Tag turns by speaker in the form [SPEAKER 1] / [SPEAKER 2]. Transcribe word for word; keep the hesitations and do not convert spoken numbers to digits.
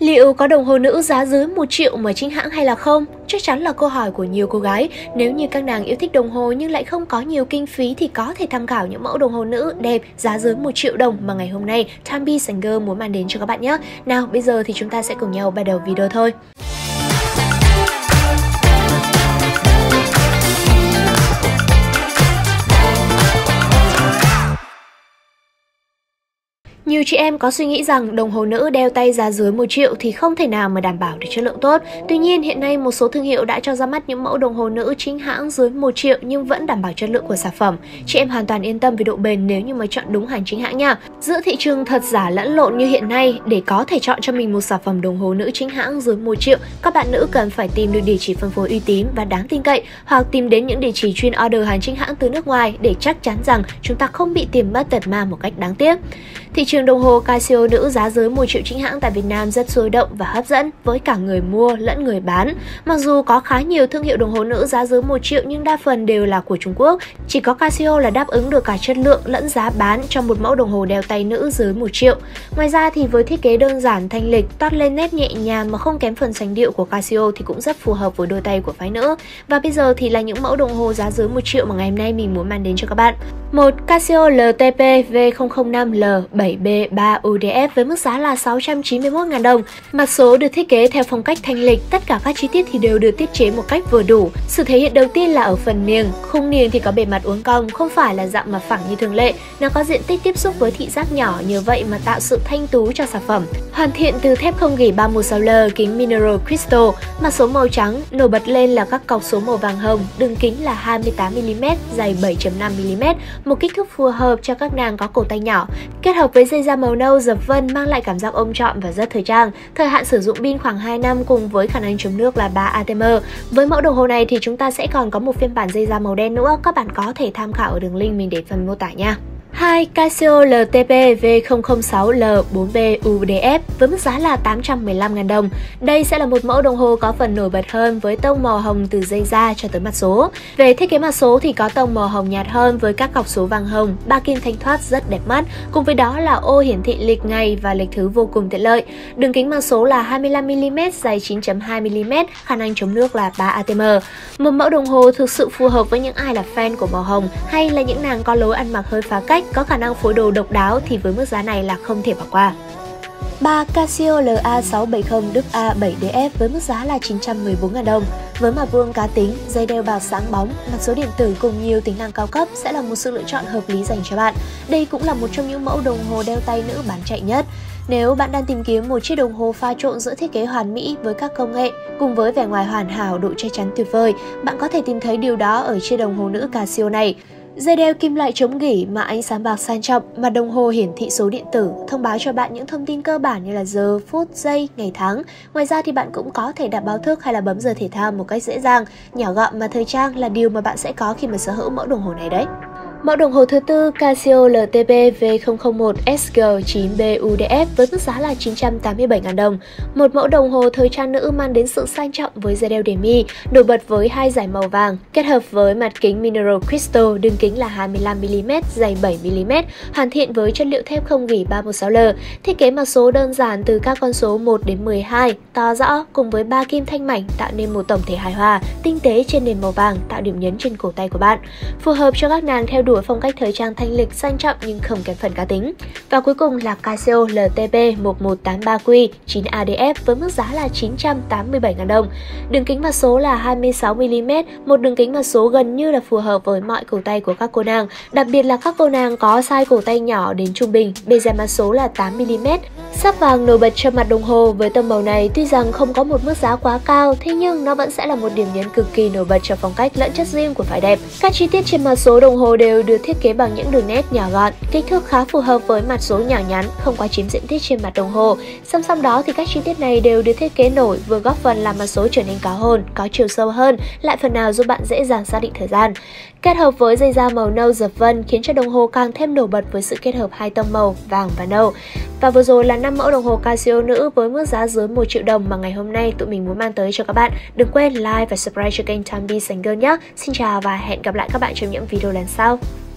[SPEAKER 1] Liệu có đồng hồ nữ giá dưới một triệu mà chính hãng hay là không? Chắc chắn là câu hỏi của nhiều cô gái. Nếu như các nàng yêu thích đồng hồ nhưng lại không có nhiều kinh phí thì có thể tham khảo những mẫu đồng hồ nữ đẹp giá dưới một triệu đồng mà ngày hôm nay Time Beast and Girl muốn mang đến cho các bạn nhé. Nào bây giờ thì chúng ta sẽ cùng nhau bắt đầu video thôi. Nhiều chị em có suy nghĩ rằng đồng hồ nữ đeo tay giá dưới một triệu thì không thể nào mà đảm bảo được chất lượng tốt. Tuy nhiên hiện nay một số thương hiệu đã cho ra mắt những mẫu đồng hồ nữ chính hãng dưới một triệu nhưng vẫn đảm bảo chất lượng của sản phẩm. Chị em hoàn toàn yên tâm về độ bền nếu như mà chọn đúng hàng chính hãng nha. Giữa thị trường thật giả lẫn lộn như hiện nay, để có thể chọn cho mình một sản phẩm đồng hồ nữ chính hãng dưới một triệu, các bạn nữ cần phải tìm được địa chỉ phân phối uy tín và đáng tin cậy, hoặc tìm đến những địa chỉ chuyên order hàng chính hãng từ nước ngoài để chắc chắn rằng chúng ta không bị tiền mất tật mang một cách đáng tiếc. Thị trường đồng hồ Casio nữ giá dưới một triệu chính hãng tại Việt Nam rất sôi động và hấp dẫn với cả người mua lẫn người bán. Mặc dù có khá nhiều thương hiệu đồng hồ nữ giá dưới một triệu nhưng đa phần đều là của Trung Quốc. Chỉ có Casio là đáp ứng được cả chất lượng lẫn giá bán trong một mẫu đồng hồ đeo tay nữ dưới một triệu. Ngoài ra thì với thiết kế đơn giản thanh lịch, toát lên nét nhẹ nhàng mà không kém phần sánh điệu của Casio thì cũng rất phù hợp với đôi tay của phái nữ. Và bây giờ thì là những mẫu đồng hồ giá dưới một triệu mà ngày hôm nay mình muốn mang đến cho các bạn. Một Casio L T P V không không năm L bảy B ba U D F với mức giá là sáu trăm chín mươi mốt nghìn đồng. Mặt số được thiết kế theo phong cách thanh lịch, tất cả các chi tiết thì đều được thiết kế một cách vừa đủ. Sự thể hiện đầu tiên là ở phần niềng. Khung niềng thì có bề mặt uốn cong, không phải là dạng mặt phẳng như thường lệ. Nó có diện tích tiếp xúc với thị giác nhỏ, nhờ vậy mà tạo sự thanh tú cho sản phẩm. Hoàn thiện từ thép không gỉ ba một sáu L, kính mineral crystal, mặt số màu trắng, nổi bật lên là các cọc số màu vàng hồng, đường kính là hai mươi tám mi li mét, dày bảy phẩy năm mi li mét, một kích thước phù hợp cho các nàng có cổ tay nhỏ. Kết hợp với dây da màu nâu dập vân mang lại cảm giác ôm trọn và rất thời trang. Thời hạn sử dụng pin khoảng hai năm cùng với khả năng chống nước là ba A T M. Với mẫu đồng hồ này thì chúng ta sẽ còn có một phiên bản dây da màu đen nữa, các bạn có thể tham khảo ở đường link mình để phần mô tả nha. Hai Casio L T P V không không sáu L bốn B U D F với mức giá là tám trăm mười lăm nghìn đồng. Đây sẽ là một mẫu đồng hồ có phần nổi bật hơn với tông màu hồng từ dây da cho tới mặt số. Về thiết kế mặt số thì có tông màu hồng nhạt hơn với các cọc số vàng hồng, ba kim thanh thoát rất đẹp mắt. Cùng với đó là ô hiển thị lịch ngày và lịch thứ vô cùng tiện lợi. Đường kính mặt số là hai mươi lăm mi li mét, dày chín phẩy hai mi li mét, khả năng chống nước là ba A T M. Một mẫu đồng hồ thực sự phù hợp với những ai là fan của màu hồng hay là những nàng có lối ăn mặc hơi phá cách, có khả năng phối đồ độc đáo thì với mức giá này là không thể bỏ qua. Ba Casio L A sáu bảy không A bảy D F với mức giá là chín trăm mười bốn nghìn đồng. Với mặt vuông cá tính, dây đeo bạc sáng bóng, mặt số điện tử cùng nhiều tính năng cao cấp sẽ là một sự lựa chọn hợp lý dành cho bạn. Đây cũng là một trong những mẫu đồng hồ đeo tay nữ bán chạy nhất. Nếu bạn đang tìm kiếm một chiếc đồng hồ pha trộn giữa thiết kế hoàn mỹ với các công nghệ cùng với vẻ ngoài hoàn hảo, độ che chắn tuyệt vời, bạn có thể tìm thấy điều đó ở chiếc đồng hồ nữ Casio này. Dây đeo kim loại chống gỉ mà ánh sáng bạc sang trọng, mặt đồng hồ hiển thị số điện tử thông báo cho bạn những thông tin cơ bản như là giờ, phút, giây, ngày tháng. Ngoài ra thì bạn cũng có thể đặt báo thức hay là bấm giờ thể thao một cách dễ dàng. Nhỏ gọn mà thời trang là điều mà bạn sẽ có khi mà sở hữu mẫu đồng hồ này đấy. Mẫu đồng hồ thứ tư Casio L T P V không không một S G chín B U D F với mức giá là chín trăm tám mươi bảy nghìn đồng. Một mẫu đồng hồ thời trang nữ mang đến sự sang trọng với dây đeo để mi, nổi bật với hai dải màu vàng, kết hợp với mặt kính mineral crystal, đường kính là hai mươi lăm mi li mét, dày bảy mi li mét, hoàn thiện với chất liệu thép không gỉ ba một sáu L. Thiết kế mặt số đơn giản từ các con số một đến mười hai, to rõ cùng với ba kim thanh mảnh tạo nên một tổng thể hài hòa, tinh tế trên nền màu vàng tạo điểm nhấn trên cổ tay của bạn. Phù hợp cho các nàng theo đuổi phong cách thời trang thanh lịch sang trọng nhưng không kém phần cá tính. Và cuối cùng là Casio L T P một một tám ba Q chín A D F với mức giá là chín trăm tám mươi bảy nghìn đồng. Đường kính mặt số là hai mươi sáu mi li mét, một đường kính mặt số gần như là phù hợp với mọi cổ tay của các cô nàng, đặc biệt là các cô nàng có size cổ tay nhỏ đến trung bình. Bề dày mặt số là tám mi li mét. Sắc vàng nổi bật cho mặt đồng hồ với tông màu này tuy rằng không có một mức giá quá cao, thế nhưng nó vẫn sẽ là một điểm nhấn cực kỳ nổi bật cho phong cách lẫn chất riêng của phái đẹp. Các chi tiết trên mặt số đồng hồ đều được thiết kế bằng những đường nét nhỏ gọn, kích thước khá phù hợp với mặt số nhỏ nhắn, không quá chiếm diện tích trên mặt đồng hồ. Song song đó thì các chi tiết này đều được thiết kế nổi, vừa góp phần làm mặt số trở nên cao hơn, có chiều sâu hơn, lại phần nào giúp bạn dễ dàng xác định thời gian. Kết hợp với dây da màu nâu dập vân khiến cho đồng hồ càng thêm nổi bật với sự kết hợp hai tông màu vàng và nâu. Và vừa rồi là năm mẫu đồng hồ Casio nữ với mức giá dưới một triệu đồng mà ngày hôm nay tụi mình muốn mang tới cho các bạn. Đừng quên like và subscribe cho kênh Time Beast and Girl nhé. Xin chào và hẹn gặp lại các bạn trong những video lần sau.